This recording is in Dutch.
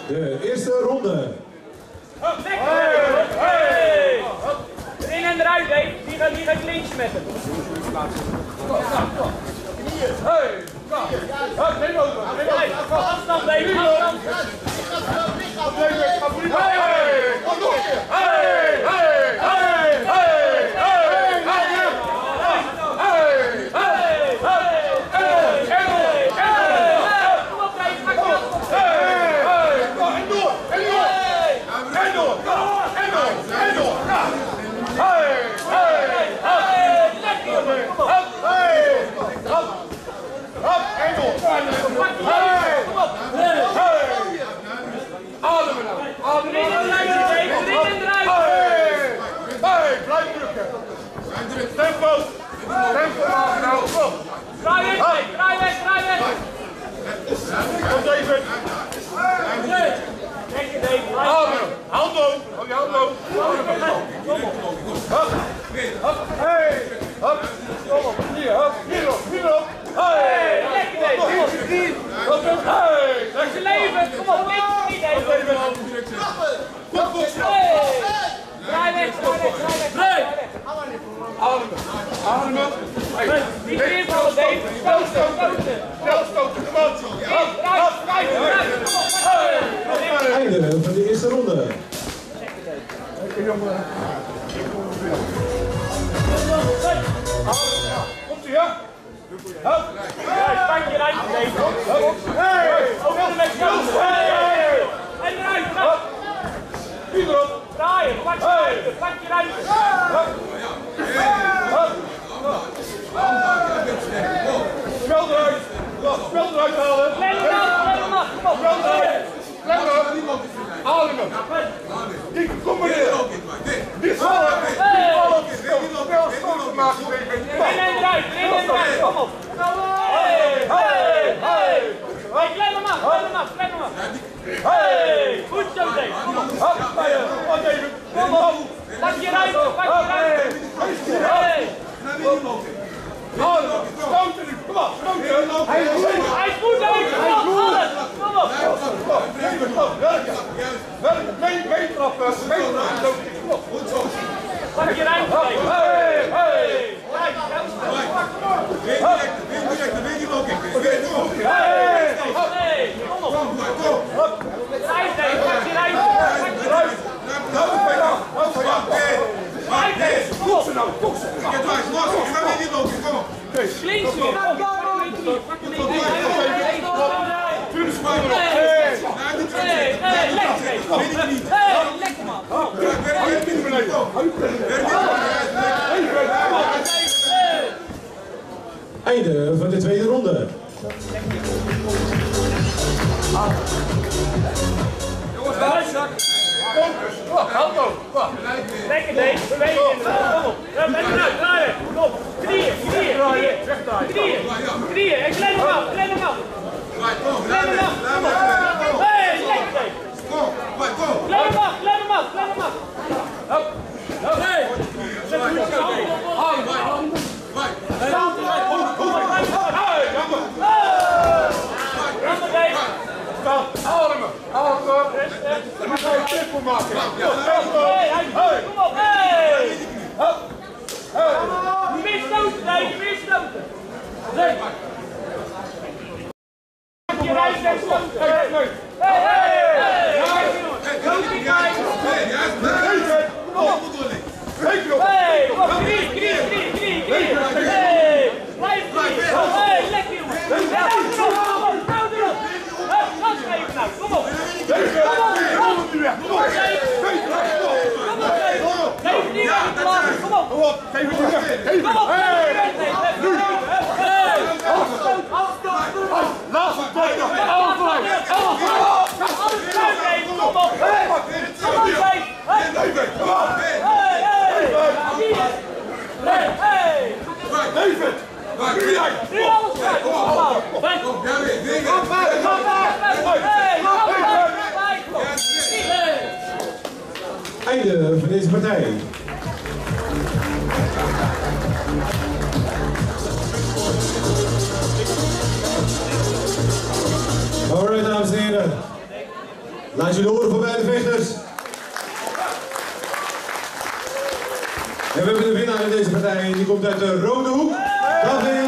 De eerste ronde. Erin en eruit, Dave. Die gaat links met hem. Afstand, Dave. Einde van de eerste ronde. Komt ie, ja? Spank je eruit, Dave. Over de weg. En eruit. Wie erop? Draaien. Pak je eruit. Spel eruit. Spel eruit halen. Klem hem af. Kom op. Spel eruit. Klem hem. Haal hem. Kom maar neer. Die vallen. Spel maken. In en eruit. Kom op. Klem hem af. Goed zo, Dave. Kom op. Kom op. Pak je eruit. Stoten nu. Kom op. Hij is goed, Dave. Kom op. Mee trappen. Pak je eruit, Dave. Links weer. Lekker man. Einde van de tweede ronde. Lekker, Dave. Bewegen inderdaad. Kom op. Kom eruit. Kom op. Knieën. En klem hem af. Klem hem af. Kom op. Hey, lekker, Dave. Klem hem af. Hey. Zet hem op. Haal hem. Dan moet hij een tempo maken. Kom op. Meer stoten, Dave. Meer stoten. Je rijdt en stoten. Einde van deze partij. Alright, dames en heren. Laat jullie horen voor beide vechters. En we hebben de winnaar in deze partij. Die komt uit de rode hoek. David